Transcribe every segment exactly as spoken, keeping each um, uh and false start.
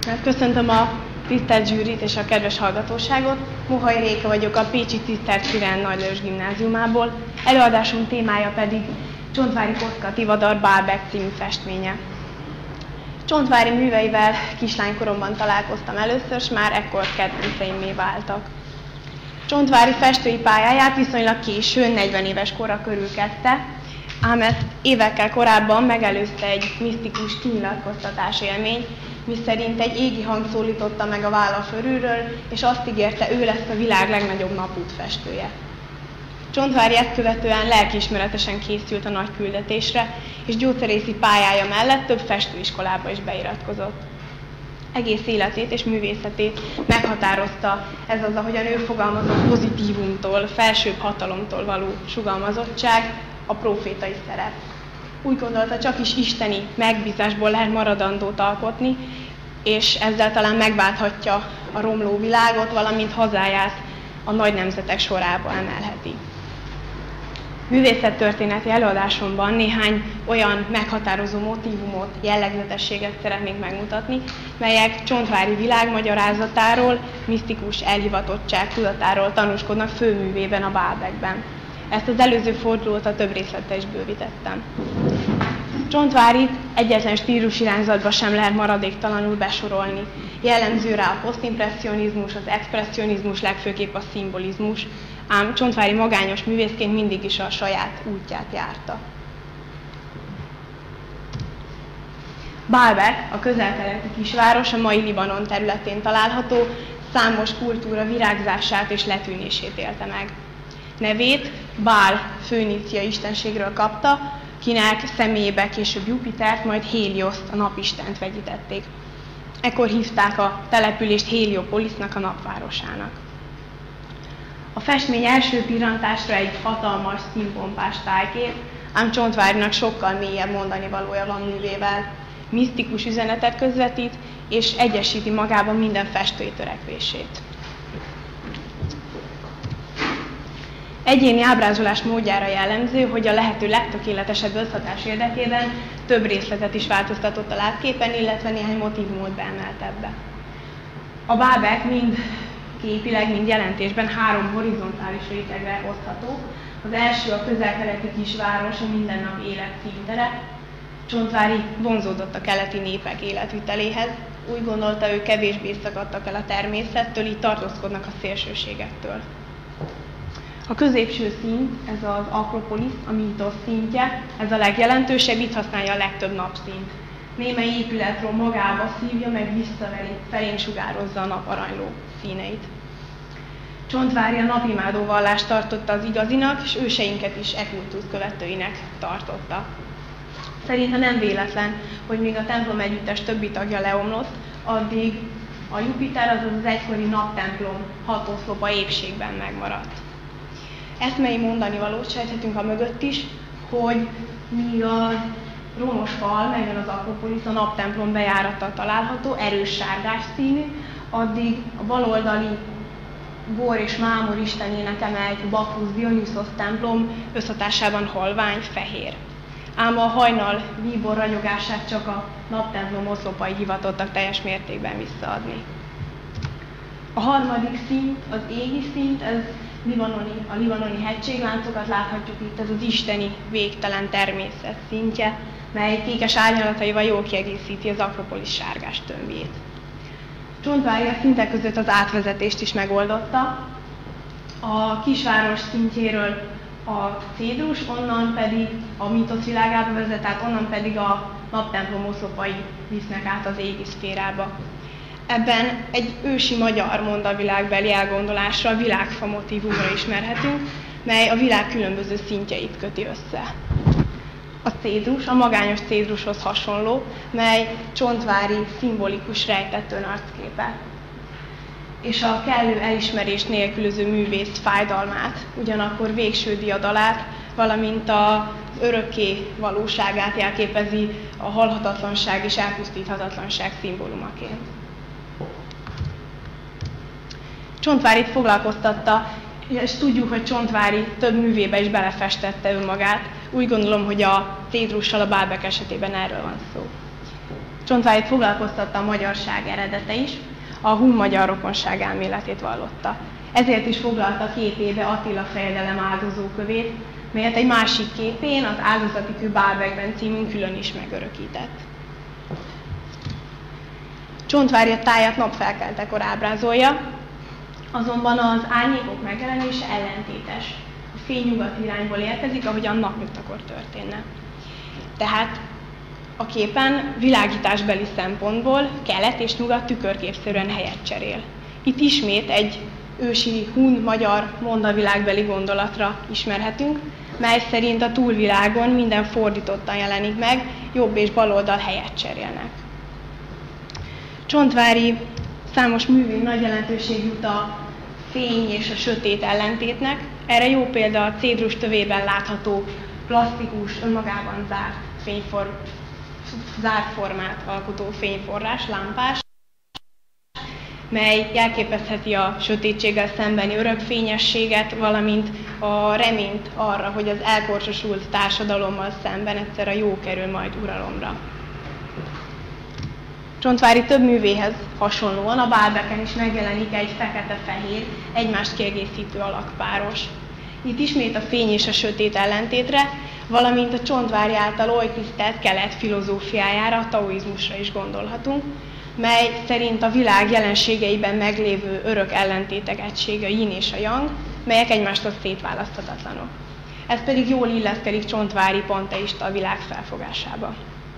Köszöntöm a tisztelt zsűrit és a kedves hallgatóságot. Mohai Réka vagyok a Pécsi Ciszter Cirán Nagy Lajos Gimnáziumából. Előadásom témája pedig Csontváry Kosztka Tivadar Bálbek című festménye. Csontváry műveivel kislánykoromban találkoztam először, s már ekkor kedvenceimmé váltak. Csontváry festői pályáját viszonylag későn, negyven éves kora körül kezdte, ám ezt évekkel korábban megelőzte egy misztikus kinyilatkoztatás élmény, miszerint egy égi hang szólította meg a válla fölülről, és azt ígérte, ő lesz a világ legnagyobb napútfestője. Csontváry ezt követően lelkiismeretesen készült a nagy küldetésre, és gyógyszerészi pályája mellett több festőiskolába is beiratkozott. Egész életét és művészetét meghatározta ez az, ahogyan ő fogalmazott, pozitívumtól, felsőbb hatalomtól való sugalmazottság, a prófétai szerep. Úgy gondolta, csak is isteni megbízásból lehet maradandót alkotni, és ezzel talán megválthatja a romló világot, valamint hazáját a nagy nemzetek sorába emelheti. Művészettörténeti előadásomban néhány olyan meghatározó motívumot, jellegzetességet szeretnék megmutatni, melyek Csontváry világmagyarázatáról, misztikus elhivatottság tudatáról tanúskodnak főművében, a Bálbekben. Ezt az előző fordulót a több részlettel is bővítettem. Csontváryt egyetlen stílusirányzatba sem lehet maradéktalanul besorolni. Jellemző rá a posztimpresszionizmus, az expresszionizmus, legfőképp a szimbolizmus, ám Csontváry magányos művészként mindig is a saját útját járta. Bálbek, a közel-keleti kisváros, a mai Libanon területén található, számos kultúra virágzását és letűnését élte meg. Nevét Bál főnícia istenségről kapta, kinek személyébe később Jupitert, majd Hélioszt, a napistent vegyítették. Ekkor hívták a települést Héliopolisznak, a napvárosának. A festmény első pillantásra egy hatalmas, színpompás tájkép, ám Csontvárynak sokkal mélyebb mondani valója van művével. Misztikus üzenetet közvetít, és egyesíti magában minden festői törekvését. Egyéni ábrázolás módjára jellemző, hogy a lehető legtökéletesebb összhatás érdekében több részletet is változtatott a lábképen, illetve néhány motívumot beemelt ebbe. A Bálbek mind képileg, mind jelentésben három horizontális rétegre osztható. Az első a közel-keleti kisváros, a mindennapi élet címtere. Csontváry vonzódott a keleti népek életviteléhez. Úgy gondolta, ők kevésbé szakadtak el a természettől, így tartózkodnak a szélsőségektől. A középső szint, ez az Akropolisz, a mítosz szintje, ez a legjelentősebb, itt használja a legtöbb napszínt. Némely épületről magába szívja, meg visszaveri, felénk sugározza a nap aranyló színeit. Csontváry a napimádó vallást tartotta az igazinak, és őseinket is e kultusz követőinek tartotta. Szerinte nem véletlen, hogy míg a templom együttes többi tagja leomlott, addig a Jupiter, azaz az egykori naptemplom hat oszlopa épségben megmaradt. Eszmei mondani valót sejthetünk a mögött is, hogy míg a romos fal, melyben az Akropolisz, a naptemplom bejárata található, erős sárgás színű, addig a baloldali Bor és Mámor istenének emelt Bakkusz Dionysos templom összhatásában halvány, fehér. Ám a hajnal bíbor ragyogását csak a naptemplom oszlopai hivatottak teljes mértékben visszaadni. A harmadik szint, az égi szint, ez libanoni, a libanoni hegységláncokat láthatjuk itt, ez az isteni végtelen természet szintje, mely kékes árnyalataival jól kiegészíti az Akropolisz sárgás tömbjét. Csontváry a szintek között az átvezetést is megoldotta. A kisváros szintjéről a cédrus, onnan pedig a mítosz világába vezet, tehát onnan pedig a naptemplom oszlopai visznek át az égi szférába. Ebben egy ősi magyar mondavilágbeli elgondolásra, a világfa motívumra ismerhetünk, mely a világ különböző szintjeit köti össze. A cédrus a magányos cédrushoz hasonló, mely Csontváry szimbolikus rejtett önarcképe. És a kellő elismerést nélkülöző művész fájdalmát, ugyanakkor végső diadalát, valamint az örökké valóságát jelképezi a halhatatlanság és elpusztíthatatlanság szimbólumaként. Csontváryt foglalkoztatta, és tudjuk, hogy Csontváry több művébe is belefestette önmagát. Úgy gondolom, hogy a cédrussal a Bálbek esetében erről van szó. Csontvárit foglalkoztatta a magyarság eredete is, a hun magyar rokonság elméletét vallotta. Ezért is foglalta képébe Attila fejedelem áldozókövét, melyet egy másik képén, az Áldozati kő Baalbekben címűn külön is megörökített. Csontvári a tájat napfelkeltekor ábrázolja, azonban az árnyékok megjelenése ellentétes. A fény nyugati irányból érkezik, ahogy a napnyugtakor történne. Tehát a képen világításbeli szempontból kelet és nyugat tükörképszerűen helyet cserél. Itt ismét egy ősi hun-magyar mondavilágbeli gondolatra ismerhetünk, mely szerint a túlvilágon minden fordítottan jelenik meg, jobb és bal oldal helyet cserélnek. Csontvári számos művén nagy jelentőség jut a fény és a sötét ellentétnek. Erre jó példa a cédrus tövében látható plastikus, önmagában zárt, fényfor, zárt formát alkotó fényforrás, lámpás, mely jelképezheti a sötétséggel szembeni örök fényességet, valamint a reményt arra, hogy az elkorsosult társadalommal szemben egyszer a jó kerül majd uralomra. Csontvári több művéhez hasonlóan a Baalbeken is megjelenik egy fekete-fehér, egymást kiegészítő alakpáros. Itt ismét a fény és a sötét ellentétre, valamint a Csontvári által oly tisztelt kelet filozófiájára, a taoizmusra is gondolhatunk, mely szerint a világ jelenségeiben meglévő örök ellentétek egysége a yin és a yang, melyek egymástól szétválaszthatatlanok. Ez pedig jól illeszkedik Csontvári panteista világ felfogásába.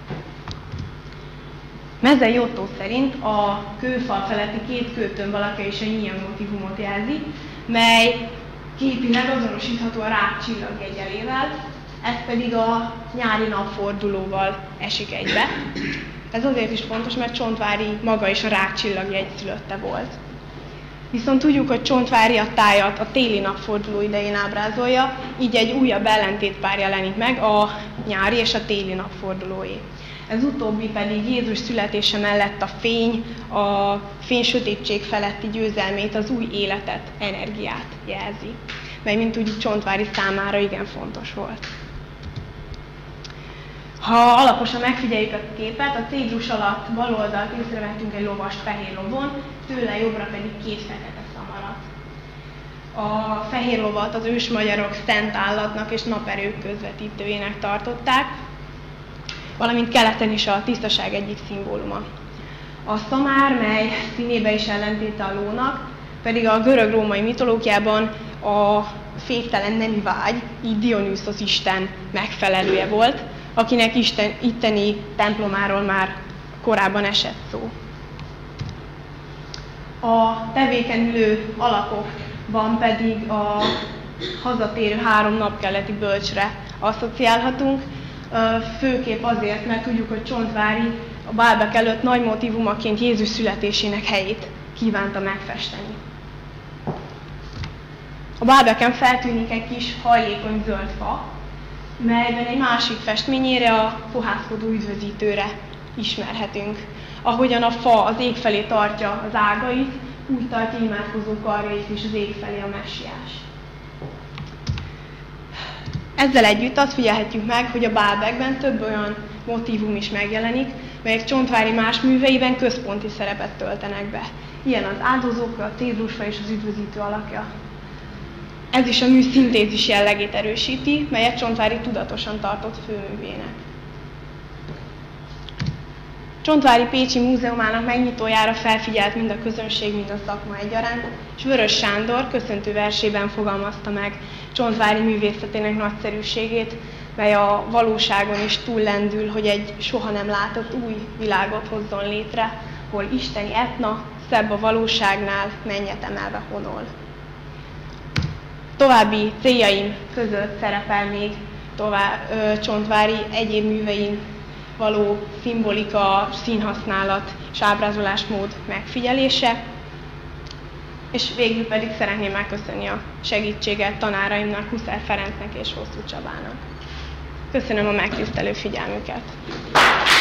Mezei Ottó szerint a kőfal feletti két kőtömb alakja és a yin-yang motívumot jelzi, mely képileg azonosítható a rák csillagjegyelével, ez pedig a nyári napfordulóval esik egybe. Ez azért is fontos, mert Csontvári maga is a rák csillagjegy szülötte volt. Viszont tudjuk, hogy Csontvári a tájat a téli napforduló idején ábrázolja, így egy újabb ellentétpár jelenik meg, a nyári és a téli napfordulóé. Ez utóbbi pedig Jézus születése mellett a fény, a fény-sötétség feletti győzelmét, az új életet, energiát jelzi, mely, mint tudjuk, Csontvári számára igen fontos volt. Ha alaposan megfigyeljük a képet, a cédrus alatt bal oldalt észrevettünk egy lovast fehér lovon, tőle jobbra pedig két fekete szamarat. A fehér lovat az ősmagyarok szent állatnak és naperők közvetítőjének tartották, valamint keleten is a tisztaság egyik szimbóluma. A szamár, mely színébe is ellentéte a lónak, pedig a görög-római mitológiában a féktelen nemi vágy, így Dionysos isten megfelelője volt, akinek Isten itteni templomáról már korábban esett szó. A tevékenyülő alakokban pedig a hazatérő három napkeleti bölcsre asszociálhatunk, főképp azért, mert tudjuk, hogy Csontvári a Baalbek előtt nagy motívumaként Jézus születésének helyét kívánta megfesteni. A Baalbeken feltűnik egy kis hajlékony zöld fa, melyben egy másik festményére, a fohászkodó üdvözítőre ismerhetünk. Ahogyan a fa az ég felé tartja az ágait, úgy tartja imádkozó karjait is az ég felé a messiás. Ezzel együtt azt figyelhetjük meg, hogy a Baalbekben több olyan motívum is megjelenik, melyek Csontvári más műveiben központi szerepet töltenek be. Ilyen az áldozókra, a cédrusfa és az üdvözítő alakja. Ez is a mű szintézis jellegét erősíti, melyet Csontvári tudatosan tartott főművének. Csontvári Pécsi Múzeumának megnyitójára felfigyelt mind a közönség, mind a szakma egyaránt, és Vörös Sándor köszöntő versében fogalmazta meg Csontvári művészetének nagyszerűségét, mely a valóságon is túllendül, hogy egy soha nem látott új világot hozzon létre, hol isteni etna, szebb a valóságnál, mennyet emelve honol. További céljaim között szerepel még tovább, ö, Csontvári egyéb művein való szimbolika, színhasználat és ábrázolásmód megfigyelése, és végül pedig szeretném megköszönni a segítséget tanáraimnak, Huszár Ferencnek és Hosszú Csabának. Köszönöm a megtisztelő figyelmüket!